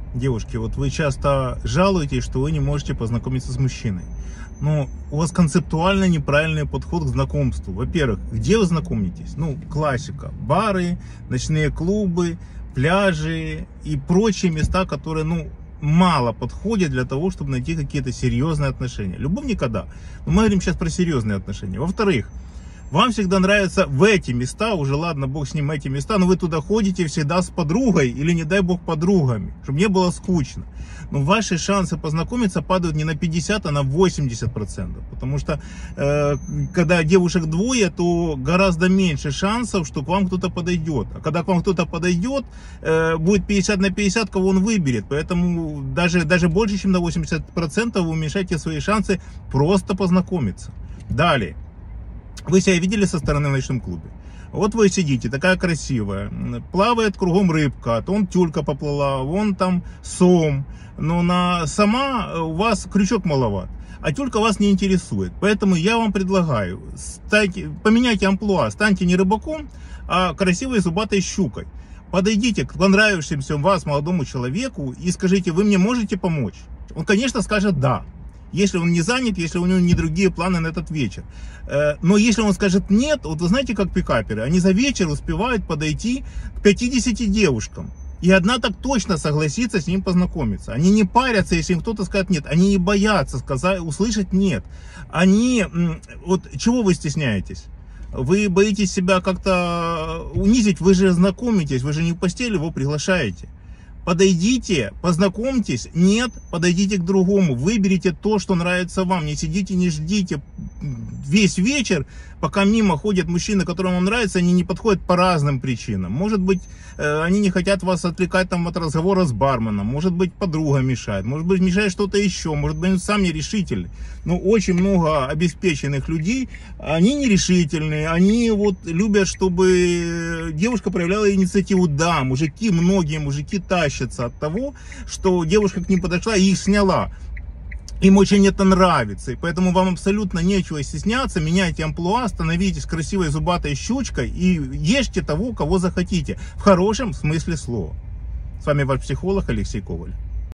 Девушки, вот вы часто жалуетесь, что вы не можете познакомиться с мужчиной. Но у вас концептуально неправильный подход к знакомству. Во-первых, где вы знакомитесь? Ну, классика. Бары, ночные клубы, пляжи и прочие места, которые, мало подходят для того, чтобы найти какие-то серьезные отношения. Любовника, да. Но мы говорим сейчас про серьезные отношения. Во-вторых, вам всегда нравятся в эти места, уже ладно, бог с ним, эти места, но вы туда ходите всегда с подругой или, не дай бог, подругами, чтобы не было скучно. Но ваши шансы познакомиться падают не на 50, а на 80%. Потому что, когда девушек двое, то гораздо меньше шансов, что к вам кто-то подойдет. А когда к вам кто-то подойдет, будет 50 на 50, кого он выберет. Поэтому даже больше, чем на 80% вы уменьшаете свои шансы просто познакомиться. Далее. Вы себя видели со стороны в ночном клубе? Вот вы сидите, такая красивая, плавает кругом рыбка, то вон тюлька поплыла, вон там сом, но сама у вас крючок маловат, а тюлька вас не интересует. Поэтому я вам предлагаю, поменяйте амплуа, станьте не рыбаком, а красивой зубатой щукой. Подойдите к понравившемуся вас молодому человеку и скажите: вы мне можете помочь? Он, конечно, скажет да. Если он не занят, если у него не другие планы на этот вечер. Но если он скажет нет, вот вы знаете, как пикаперы, они за вечер успевают подойти к 50 девушкам. И одна так точно согласится с ним познакомиться. Они не парятся, если им кто-то скажет нет. Они не боятся услышать нет. Вот чего вы стесняетесь? Вы боитесь себя как-то унизить, вы же знакомитесь, вы же не в постели его приглашаете. Подойдите, познакомьтесь, нет, подойдите к другому, выберите то, что нравится вам, не сидите, не ждите весь вечер, пока мимо ходят мужчины, которым вам нравится, они не подходят по разным причинам. Может быть, они не хотят вас отвлекать там от разговора с барменом, может быть, подруга мешает, может быть, мешает что-то еще, может быть, он сам нерешительный. Но очень много обеспеченных людей, они нерешительные, они вот любят, чтобы девушка проявляла инициативу. Да, многие мужики тащатся от того, что девушка к ним подошла и их сняла. Им очень это нравится, и поэтому вам абсолютно нечего стесняться, меняйте амплуа, становитесь красивой зубатой щучкой и ешьте того, кого захотите, в хорошем смысле слова. С вами ваш психолог Алексей Коваль.